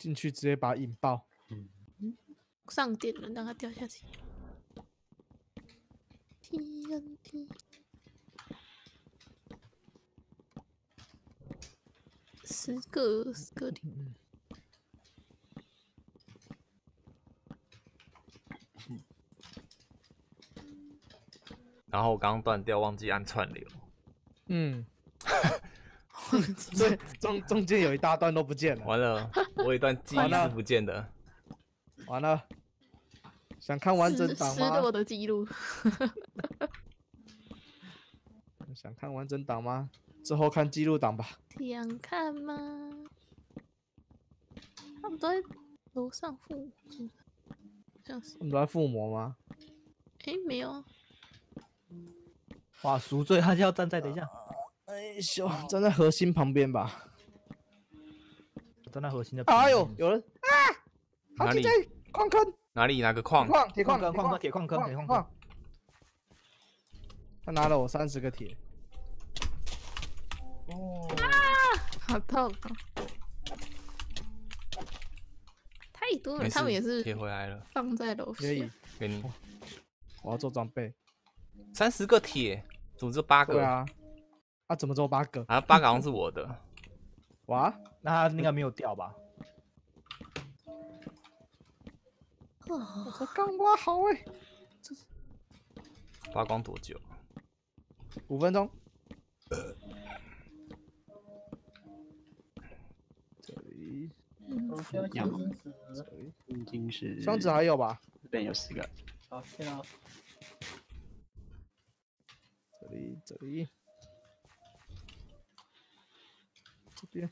进去直接把它引爆。 上点了，让它掉下去。TNT。10个点。 然后我刚刚断掉，忘记按串流。 所以中间有一大段都不见了。 完了，我有一段记忆是不见的。 完了，想看完整档吗？ 失落的记录。 想看完整档吗？之后看记录档吧。 想看吗？他们都在楼上附魔，是不是？像是。 他们都在附魔吗？ 没有。 哇，赎罪他就要站在，等一下。 哎呦，站在核心旁边吧。 站在核心的。 哎呦，有人啊！ 哪里？ 矿坑。 哪里？哪个矿？ 铁矿坑。他拿了我30个铁。 哦。好痛啊！太多了，他们也是贴回来了， 放在楼下。 给你。 我要做装备。 30个铁，怎么只有8个？ 对啊。怎么只有8个？ 啊，8个好像是我的。 哇， 那他应该没有掉吧？ 我这刚挖好发光多久 ？5分钟。这里。 已经是。 箱子还有吧？ 这边有4个。 好，见了。 这里。这边。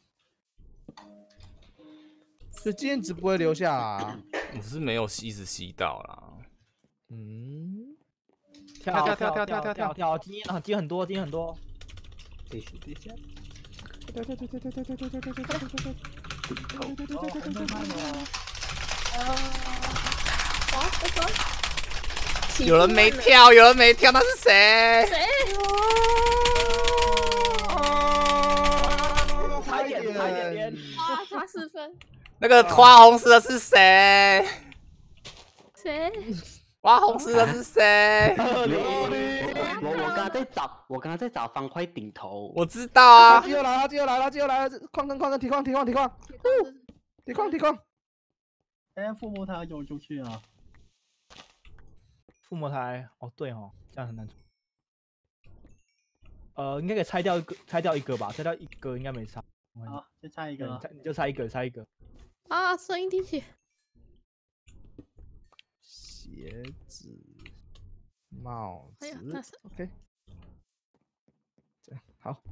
所以今天只不会留下啊。 我是没有一直吸到啦。 跳，今天很多。 得数一下。 有人没跳，那是谁？ 差一点。 差4分。 那个花红丝的是谁？ 谁？ 花红丝的是谁？ 我刚刚在找方块顶头。 我知道啊。 他又来了！矿坑，铁矿。 哎，附魔台有出去啊！ 附魔台，哦对哦，这样很难出。应该可以拆掉一个吧？拆掉一个应该没差。 好，就拆一个。 你就拆一个。 啊，声音滴血。 鞋子、帽子。 那是 OK。这样好。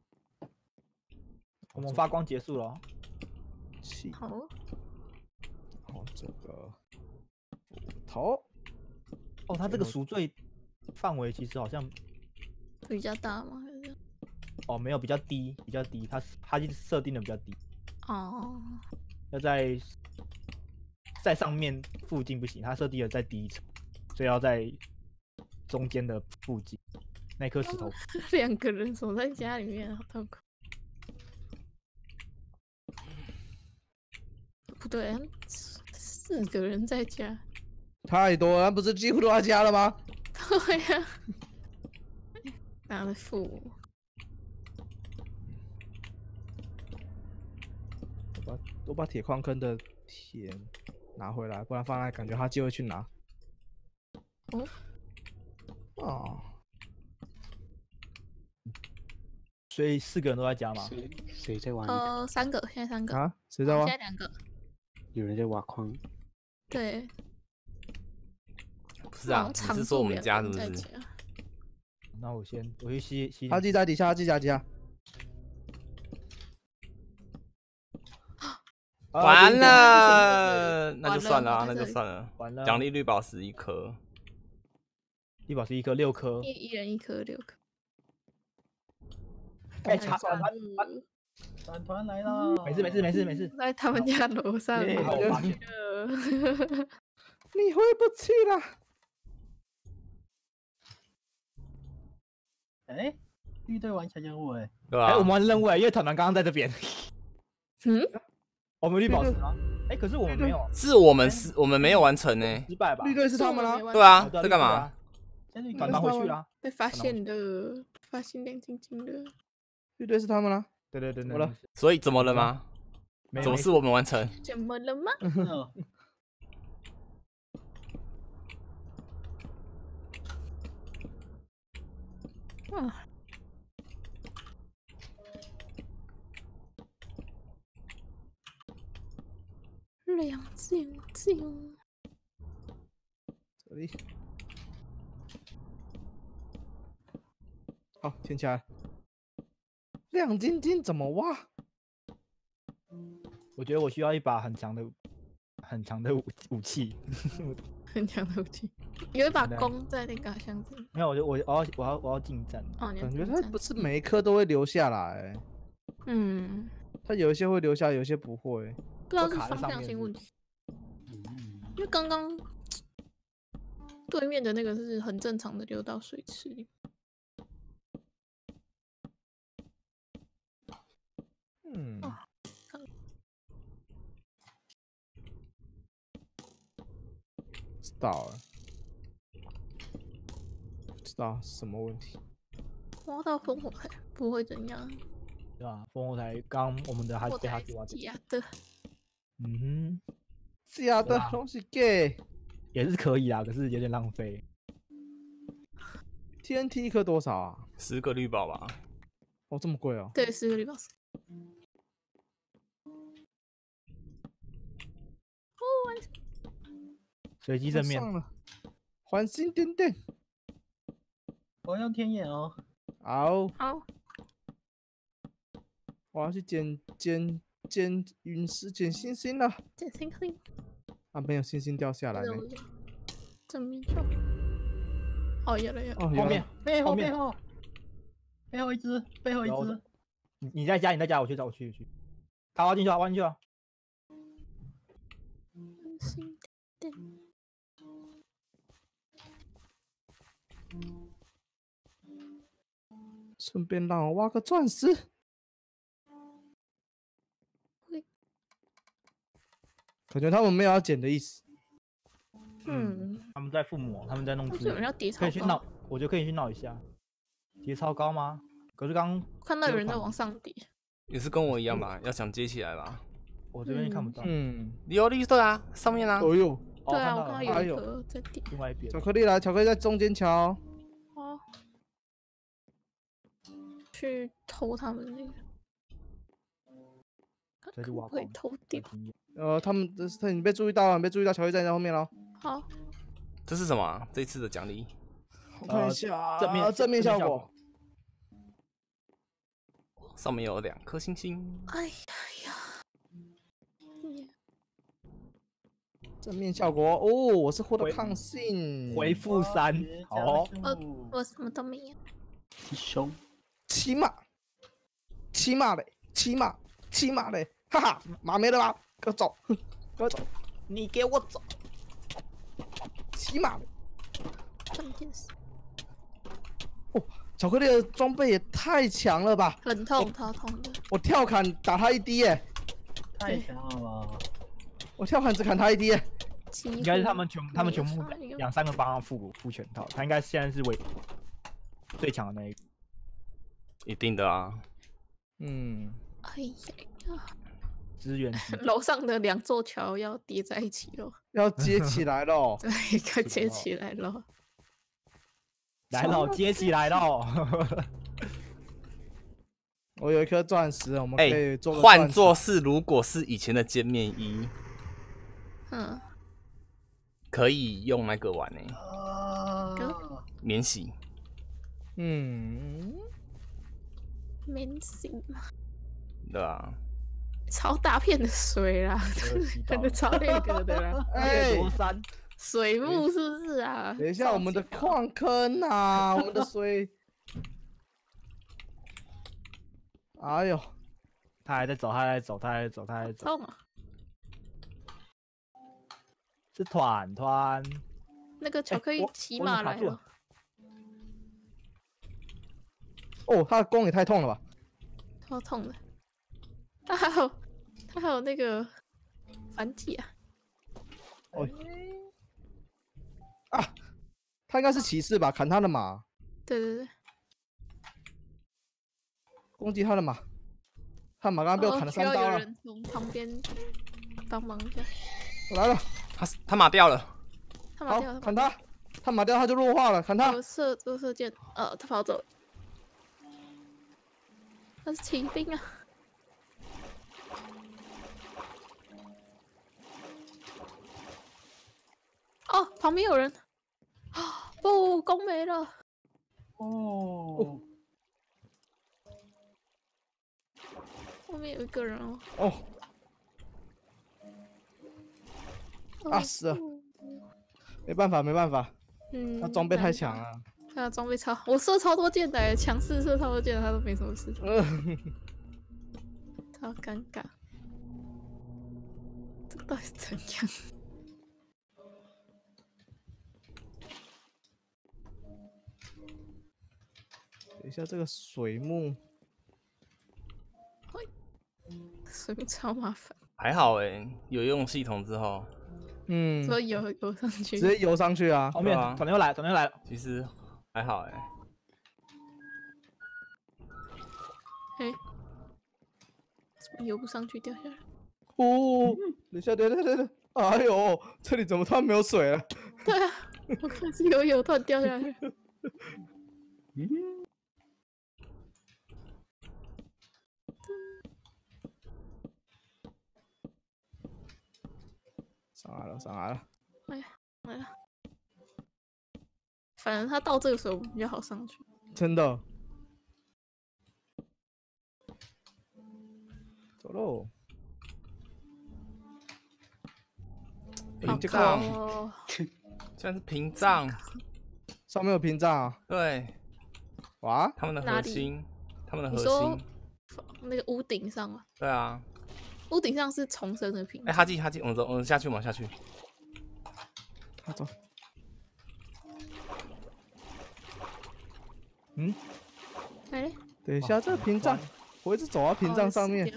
我们发光结束了。 好。 然后这个斧头。 哦，它这个赎罪范围其实好像比较大吗？ 哦，没有，比较低，它设定的比较低。 哦。 要在上面附近不行，它设定的在第一层，所以要在中间的附近那颗石头。 2个人守在家里面，好痛苦。不对，4个人在家。 太多了，不是几乎都在家了吗？ 对呀。拿来付我。 我把铁矿坑的铁拿回来，不然放在感觉他就会去拿。 所以4个人都在家吗？ 谁在玩 ？3个，现在3个。 啊？谁在挖？ 现在2个。 有人在挖矿。 对。 不是啊，你是说我们家是不是？ 那我去吸。 他记在底下。 完了，那就算了， 完了。 奖励绿宝石1颗， 绿宝石1颗，6颗。 一人1颗，6颗。 哎， 闪团来了！ 没事。 在他们家楼上。 你回不去了。 哎，绿队完成任务对吧？ 我们完任务乐团刚刚在这边。 嗯。 我们绿宝石吗？ 哎，可是我们没有是我们没有完成呢。 失败吧？ 绿队是他们啦是我，没完对啊， 对啊在干嘛？？ 赶忙回去啦。 被发现的，发现亮晶晶的。 绿队是他们啦。 对对对， 怎么了？ 所以怎么了吗？ 没怎么是我们完成？ 怎么了吗？ 嗯啊，亮晶晶， 这里。好，填起来。亮晶晶怎么挖？ 我觉得我需要一把很强的武器。 很强的武器。有一把对弓在那个箱子里。 没有，我要近战。 哦，你要感觉挑战他不是每一颗都会留下来， 嗯， 他有一些会留下，有一些不会。 不知道是卡在方上面是向性问题。因为刚刚对面的那个是很正常的流到水池里。 嗯哦知道了，不知道是什么问题。 挖到烽火台不会怎样， 对吧？烽火台刚我们的还火被他台给挖掉。 是假的。 嗯哼， 假的对啊东西给也是可以啊，可是有点浪费。 TNT 一颗多少啊？ 10个绿宝吧。 哦，这么贵哦。 对，10个绿宝石。 随机正面上了，环星点点。 我用天眼哦。 好， 好， 我要去捡陨石、捡星星了。 捡星星， 啊，没有星星掉下来呢。 正面就。哦，有了有了。 哦， 后面背后后面背后一只，背后一有只。 你在家，我去找我去。他挖进去了，挖进去了。 星点。 顺便让我挖个钻石。感觉他们没有要捡的意思。 嗯， 他们在附魔，他们在弄资源， 是有人要叠草高可以去闹，我觉得可以去闹一下。叠超高吗？可是刚看到有人在往上叠。 也是跟我一样吧，要想接起来吧。 我这边看不到。 嗯， 有绿色啊，上面啊。 哦呦， 哦对啊，我看到了看到有一哎呦颗在叠。 另外一边巧克力来，巧克力在中间桥。 哦，去偷他们那个。 这就挖会矿偷掉。 他们你被注意到了，你被注意到，巧克力在你后面喽。 好， 这是什么啊？这次的奖励？ 我看一下啊正面效效果。 上面有2颗星星。 哎呀， 正面效果哦，我是获得抗性， 回复3，好哦。 我什么都没有。 凶， 骑马嘞，哈哈，马没了吧？给我走，哼，给我走， 你给我走！ 骑马嘞。 关键是哦，巧克力的装备也太强了吧！ 很痛，超痛的。 我跳砍打他1滴耶， 太强了吧！ 我跳砍只砍他1滴耶。 应该是他们全部没有 2、3个帮他附全套，他应该现在是最强的那一个。 一定的啊。 嗯， 哎呀， 资源楼上的2座桥要叠在一起了， 要接起来喽。 对，快接起来了。 来了，接起来了。 我有一颗钻石，我们可以做个换作钻是如果是以前的歼灭衣， 嗯， 可以用那个玩呢、 啊， 免洗。 嗯， 免洗嘛， 对啊， 超大片的水啦，真的超那个的啦。 哎， 山， 水幕是不是啊？ 等一下，我们的矿坑啊，我们的水，哎呦， 他还在走， 痛啊！ 是团， 那个巧克力我骑我怎么卡住了马来了， 哦，他的弓也太痛了吧！ 超痛的。他还有那个反击啊！ 哦啊，他应该是骑士吧？砍他的马， 对对对， 攻击他的马。他马刚刚被我砍了3 需要刀了。 有人从旁边帮忙一下。 我来了， 他马掉了， 好他马掉了， 砍他，他马掉他就弱化了，砍他。 有射箭，他跑走了。他是骑兵啊！哦，旁边有人！啊，不，弓没了。 哦， 后面有一个人哦。 哦，啊哦死了，没办法，没办法， 嗯， 他装备太难强了。 他装备超，我射超多箭的耶，强势射超多箭的，他都没什么事，超尴尬。这个到底是怎样？ 等一下这个水幕， 水幕超麻烦， 还好有用系统之后， 嗯， 所以游上去。 直接游上去啊。 后面对啊转头又来了，转头又来了。 其实还好哎，怎么游不上去掉下来？ 哦，等一下，等一下，等一下，哎呦，这里怎么突然没有水了？ 对啊，我看是游突然掉下来。 上来了，上来了。 来了，反正他到这个时候比较好上去。 真的。走喽。 好高屏障， 哦！ 居然是屏障， 上面有屏障啊！ 对， 哇， 他们的哪里核心，他们的核你说心， 那个屋顶上啊， 对啊。 屋顶上是重生的屏哎， 障。 哈基，我们走，我们下去嘛，下去。 他走。 嗯， 哎， 等一下，这个屏障，我一直走到屏障上面。 哦死掉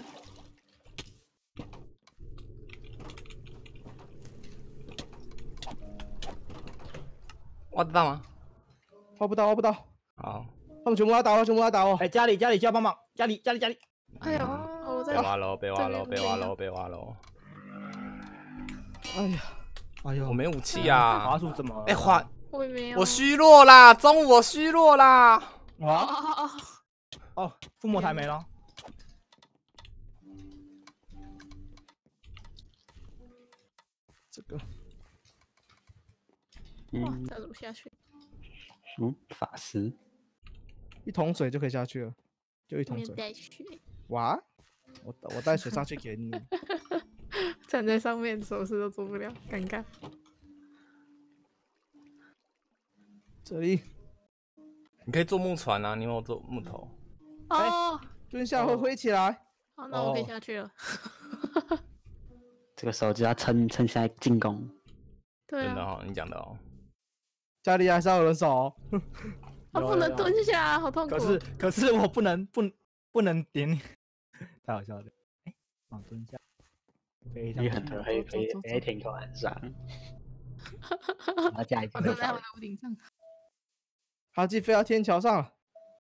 挖得到吗？ 挖不到，挖不到。 好， 他们全部来打我，全部来打我。 哎，家里需要帮忙，家里。 哎呦，我在被挖喽，被挖喽， 对被挖喽，被挖喽！ 哎呀， 哎呦我没武器滑啊！ 鼠怎么了？ 哎，滑， 我也没有。 我虚弱啦，中午我虚弱啦。 哇哦， 哦，附魔台没了。 这个哇， 嗯这怎么下去？ 法师， 一桶水就可以下去了，就一桶面水。 带血， 哇，我带水上去给你。 站在上面什么事都做不了，尴尬。 这里你可以做木船啊，你有没有做木头？ 哦， 蹲下会挥起来。 好，那我可以下去了。 这个时候就要撑下来进攻。 对啊， 真的哦，你讲的哦。 家里还是要有人守哦。 他不能蹲下，好痛苦。 可是我不能点你，太好笑了。哎，往蹲下，飞上去也很可以停船上，然后加一个我站在他们的屋顶上。 哈基飞到天桥上了。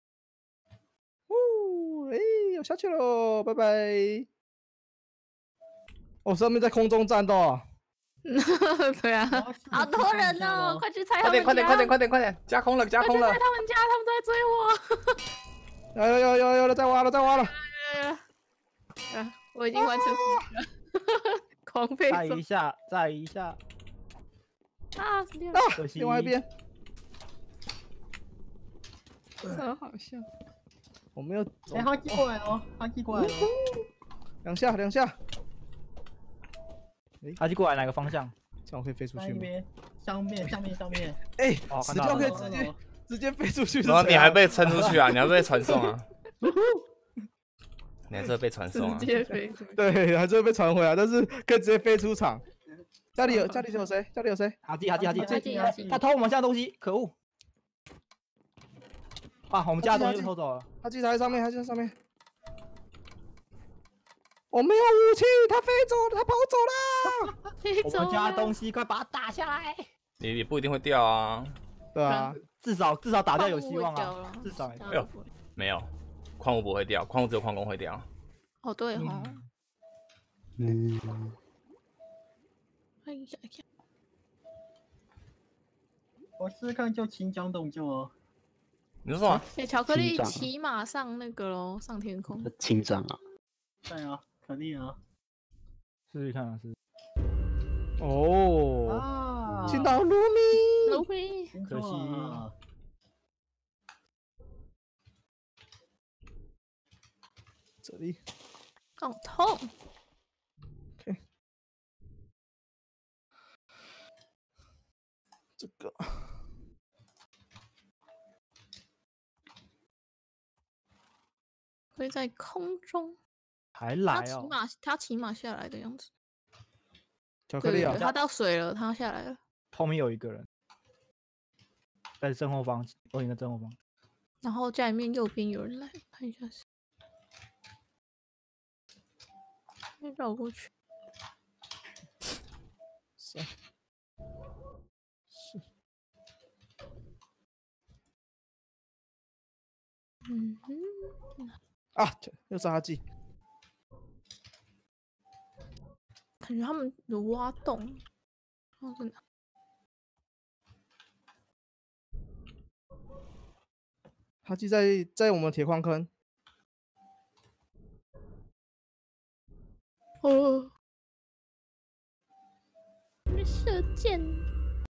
呜，哎，我下去喽，拜拜。哦，上面在空中战斗啊。 对啊，好多人哦，快去拆他们家！ 快点！加空了，加空了快去拆！他们家，他们都在追我。 有了，再挖了，再挖了。 我已经完成了，狂飞走再一下， 啊！死掉了， 可惜另外一边， 超好笑。 我没有走哎，哈基过来哦，哈基过来哦。 两下。 阿基过来哪个方向？ 这样我可以飞出去吗？ 那一边，上面。 哎， 哦死看到了掉可以直接飞出去。 然后你还被撑出去啊？你还被传送啊？你还是会被传送啊？ 直接飞出去。 对，还是会被传回来，但是可以直接飞出场。家里有谁？ 阿基，他偷我们家的东西，可恶！啊，我们家的东西被偷走了。 他机台上面，他机台上面。 我没有武器，他飞走了，他跑走了。 我飞走了们家的东西快把它打下来。 你不一定会掉啊。 对啊， 至少打掉有希矿物会望啊掉了， 至少其他哎呦都不会没有，矿物不会掉，矿物只有矿工会掉。 哦，对哦， 嗯， 哎呀呀， 我试试看就清江洞就哦。 你说什么？ 哎，巧克力心脏骑马上那个喽，上天空。 清章啊， 对啊，肯定啊。 试试看啊，是哦， 啊， 进到卢米， 卢比， 听可惜错了这里好痛！ ，OK，这个会在空中，他还来哦。 骑马，他骑马下来的样子。 巧克力啊对对对，，他到水了，他下来了。 后面有一个人，在正后方，欧林的正后方。 然后家里面右边有人来，看一下是。绕过去， 是是， 嗯哼， 啊，又是阿基， 感觉他们有挖洞。哦，真的。 阿基在我们铁矿坑， 哦，射箭。